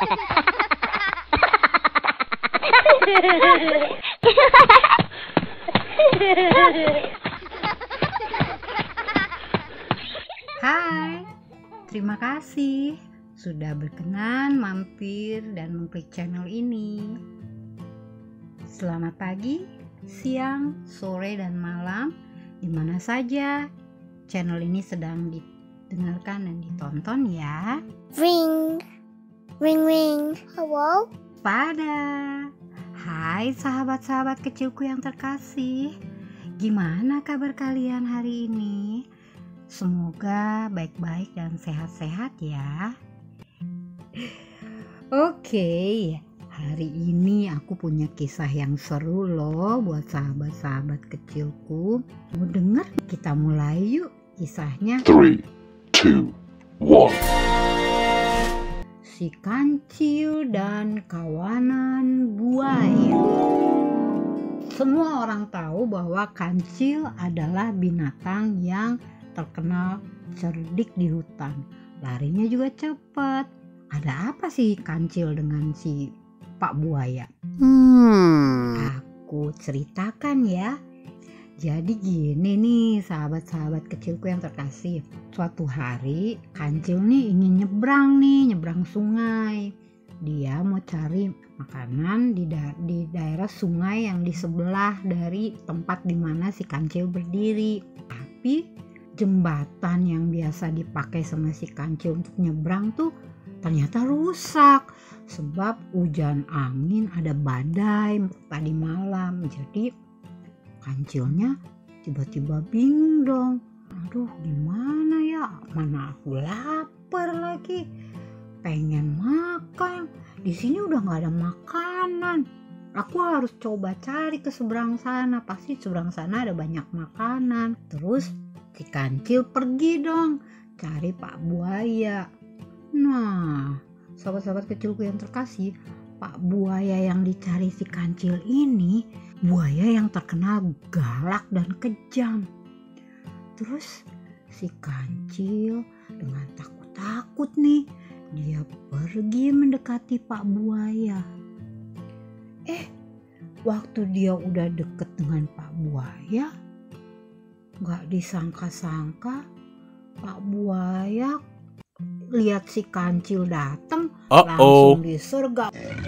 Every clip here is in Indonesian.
Hai, terima kasih sudah berkenan mampir dan mengklik channel ini. Selamat pagi, siang, sore, dan malam, di mana saja channel ini sedang didengarkan dan ditonton ya. Ring, ring, ring. Hello? Hai sahabat-sahabat kecilku yang terkasih. Gimana kabar kalian hari ini? Semoga baik-baik dan sehat-sehat ya. Oke, hari ini aku punya kisah yang seru loh buat sahabat-sahabat kecilku. Mau denger? Kita mulai yuk kisahnya. 3, 2, 1. Si Kancil dan Kawanan Buaya. Semua orang tahu bahwa kancil adalah binatang yang terkenal cerdik di hutan. Larinya juga cepat. Ada apa sih kancil dengan si Pak Buaya? Aku ceritakan ya. Jadi gini nih sahabat-sahabat kecilku yang terkasih. Suatu hari kancil nih ingin nyebrang sungai. Dia mau cari makanan di daerah sungai yang di sebelah dari tempat di mana si kancil berdiri. Tapi jembatan yang biasa dipakai sama si kancil untuk nyebrang tuh ternyata rusak sebab hujan angin, ada badai tadi malam. Jadi kancilnya tiba-tiba bingung dong. Aduh, gimana ya? Mana aku lapar lagi, pengen makan. Di sini udah nggak ada makanan. Aku harus coba cari ke seberang sana. Pasti seberang sana ada banyak makanan. Terus si kancil pergi dong cari Pak Buaya. Nah, sahabat-sahabat kecilku yang terkasih, Pak Buaya yang dicari si kancil ini buaya yang terkenal galak dan kejam. Terus si kancil dengan takut-takut nih, dia pergi mendekati Pak Buaya. Waktu dia udah deket dengan Pak Buaya, gak disangka-sangka Pak Buaya lihat si kancil datang, langsung disergap.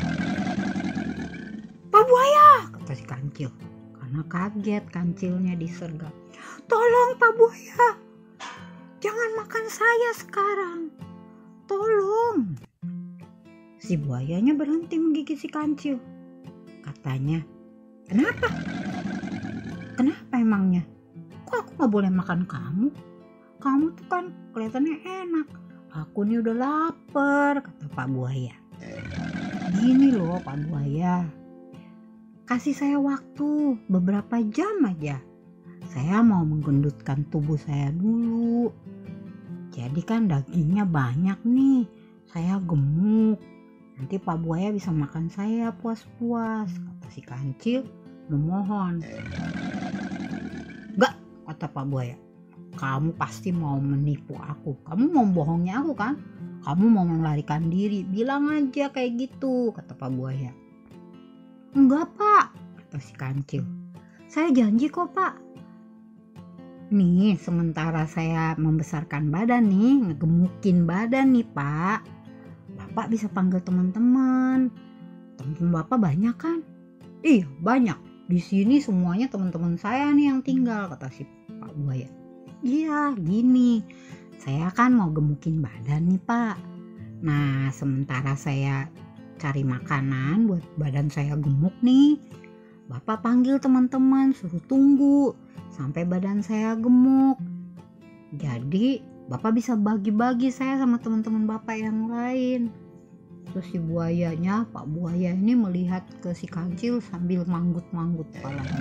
Pak Buaya, kata si kancil, karena kaget kancilnya disergap. Tolong Pak Buaya, jangan makan saya sekarang, tolong. Si buayanya berhenti menggigit si kancil. Katanya, kenapa? Kenapa emangnya? Kok aku gak boleh makan kamu? Kamu tuh kan kelihatannya enak. Aku nih udah lapar, kata Pak Buaya. Gini loh Pak Buaya, kasih saya waktu beberapa jam aja. Saya mau menggendutkan tubuh saya dulu. Jadi kan dagingnya banyak nih, saya gemuk. Nanti Pak Buaya bisa makan saya puas-puas, kata si kancil memohon. Enggak, kata Pak Buaya. Kamu pasti mau menipu aku. Kamu mau bohongnya aku kan? Kamu mau melarikan diri. Bilang aja kayak gitu, kata Pak Buaya. Enggak Pak, kata si kancil. Saya janji kok Pak. Nih sementara saya membesarkan badan nih, ngegemukin badan nih Pak, Bapak bisa panggil teman-teman. Teman-teman Bapak banyak kan? Iya banyak. Di sini semuanya teman-teman saya nih yang tinggal, kata si Pak Buaya. Iya gini, saya kan mau gemukin badan nih Pak. Nah sementara saya cari makanan buat badan saya gemuk nih, Bapak panggil teman-teman, suruh tunggu sampai badan saya gemuk. Jadi Bapak bisa bagi-bagi saya sama teman-teman Bapak yang lain. Terus si buayanya, Pak Buaya ini melihat ke si kancil sambil manggut-manggut kepalanya.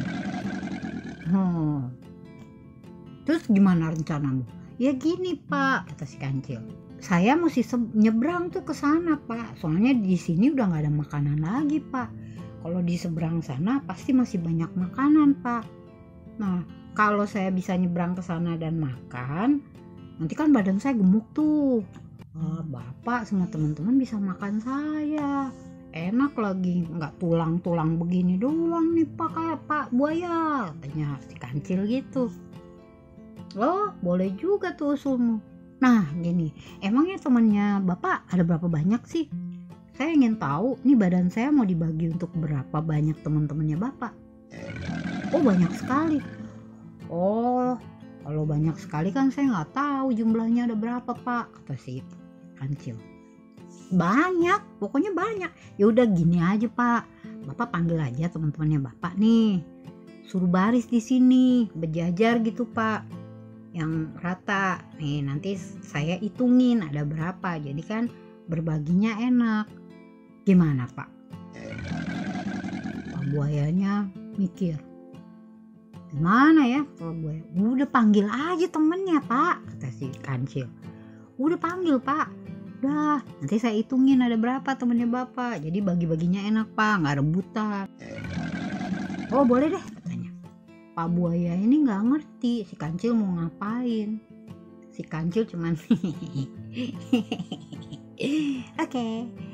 Terus gimana rencanamu? Ya gini Pak, kata si kancil. Saya mesti nyebrang tuh ke sana Pak. Soalnya di sini udah nggak ada makanan lagi Pak. Kalau di seberang sana pasti masih banyak makanan Pak. Nah, kalau saya bisa nyebrang ke sana dan makan, nanti kan badan saya gemuk tuh. Bapak sama teman-teman bisa makan saya. Enak lagi, nggak tulang-tulang begini doang nih Pak, kayak Pak Buaya, katanya si Kancil gitu. Oh, boleh juga tuh usulmu. Nah, gini, emangnya temannya Bapak ada berapa banyak sih? Saya ingin tahu, nih badan saya mau dibagi untuk berapa banyak teman-temannya Bapak. Oh, banyak sekali. Oh, kalau banyak sekali kan saya nggak tahu jumlahnya ada berapa Pak, kata si Kancil. Banyak, pokoknya banyak. Ya udah gini aja Pak, Bapak panggil aja teman-temannya Bapak nih, suruh baris di sini, berjajar gitu Pak, yang rata. Nih nanti saya hitungin ada berapa, jadi kan berbaginya enak. Gimana Pak? Pak Buayanya mikir. Gimana ya Pak Buaya? Udah panggil aja temennya Pak, kata si Kancil. Udah panggil Pak. Udah, nanti saya hitungin ada berapa temennya Bapak. Jadi bagi-baginya enak Pak, nggak rebutan. Oh boleh deh, katanya. Pak Buaya ini nggak ngerti si Kancil mau ngapain. Si Kancil cuman oke.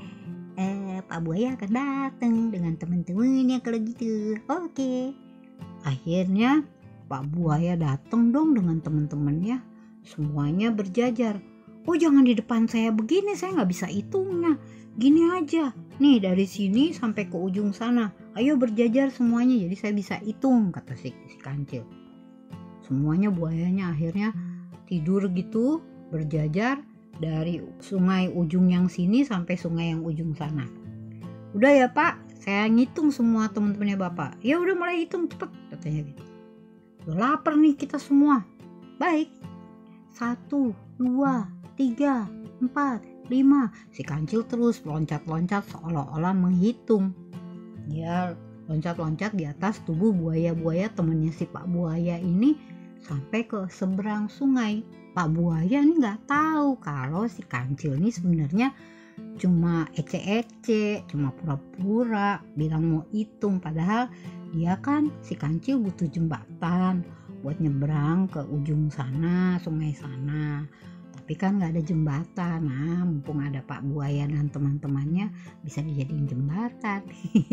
Pak Buaya akan datang dengan teman-temannya kalau gitu. Oke. Akhirnya Pak Buaya datang dong dengan teman-temannya. Semuanya berjajar. Oh jangan di depan saya begini, saya nggak bisa hitungnya. Gini aja, nih dari sini sampai ke ujung sana. Ayo berjajar semuanya, jadi saya bisa hitung, kata si Kancil. Semuanya buayanya akhirnya tidur gitu, berjajar dari sungai ujung yang sini sampai sungai yang ujung sana. Udah ya Pak, saya ngitung semua teman-temannya Bapak. Ya udah mulai hitung cepet, katanya gitu. Udah lapar nih kita semua. Baik. 1, 2, 3, 4, 5. Si Kancil terus loncat-loncat seolah-olah menghitung. Dia loncat-loncat di atas tubuh buaya-buaya temennya si Pak Buaya ini sampai ke seberang sungai. Pak Buaya ini nggak tahu kalau si Kancil ini sebenarnya cuma ece-ece, cuma pura-pura bilang mau hitung, padahal dia kan si Kancil butuh jembatan buat nyebrang ke ujung sana, sungai sana. Tapi kan nggak ada jembatan. Nah, mumpung ada Pak Buaya dan teman-temannya, bisa dijadiin jembatan.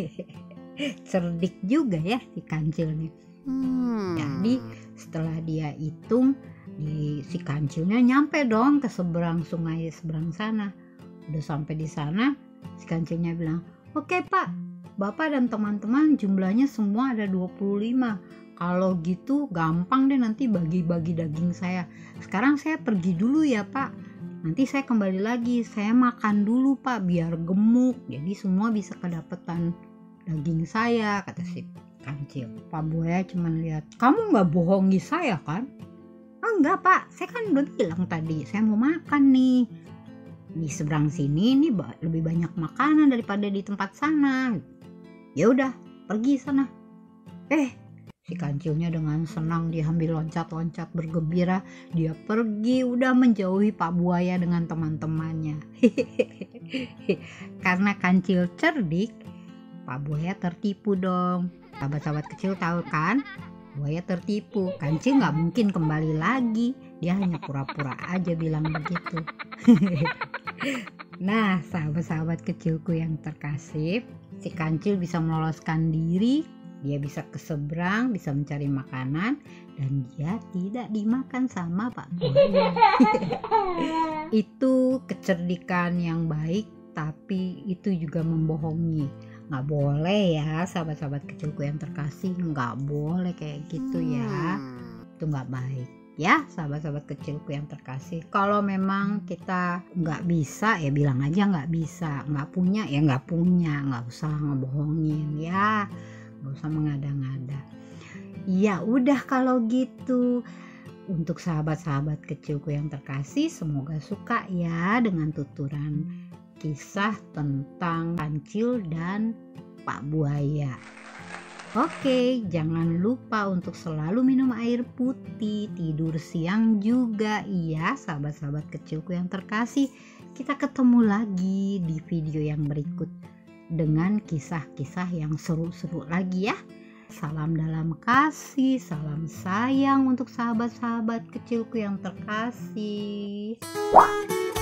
Cerdik juga ya si Kancil nih. Jadi setelah dia hitung, si Kancilnya nyampe dong ke seberang sungai seberang sana. Udah sampai di sana, si Kancilnya bilang, "Oke Pak, Bapak dan teman-teman jumlahnya semua ada 25. Kalau gitu gampang deh nanti bagi-bagi daging saya. Sekarang saya pergi dulu ya Pak. Nanti saya kembali lagi. Saya makan dulu Pak biar gemuk. Jadi semua bisa kedapetan daging saya," kata si Kancil. Pak Buaya cuma lihat, "Kamu nggak bohongi saya kan?" "Enggak Pak, saya kan udah bilang tadi saya mau makan nih. Di seberang sini ini lebih banyak makanan daripada di tempat sana." "Ya udah, pergi sana." Si Kancilnya dengan senang dia ambil loncat-loncat bergembira. Dia pergi udah menjauhi Pak Buaya dengan teman-temannya. Karena Kancil cerdik, Pak Buaya tertipu dong. Sahabat-sahabat kecil tahu kan? Buaya tertipu. Kancil nggak mungkin kembali lagi. Dia hanya pura-pura aja bilang begitu. Nah, sahabat-sahabat kecilku yang terkasih, si Kancil bisa meloloskan diri. Dia bisa ke seberang, bisa mencari makanan, dan dia tidak dimakan sama Pak Buaya. Itu kecerdikan yang baik, tapi itu juga membohongi. Nggak boleh ya sahabat-sahabat kecilku yang terkasih, nggak boleh kayak gitu ya. Itu nggak baik. Ya sahabat-sahabat kecilku yang terkasih, kalau memang kita nggak bisa ya bilang aja nggak bisa, nggak punya ya nggak punya, nggak usah ngebohongin ya, nggak usah mengada-ngada. Ya udah kalau gitu, untuk sahabat-sahabat kecilku yang terkasih, semoga suka ya dengan tuturan kisah tentang Kancil dan Pak Buaya. Oke, jangan lupa untuk selalu minum air putih, tidur siang juga ya sahabat-sahabat kecilku yang terkasih. Kita ketemu lagi di video yang berikut dengan kisah-kisah yang seru-seru lagi ya. Salam dalam kasih, salam sayang untuk sahabat-sahabat kecilku yang terkasih.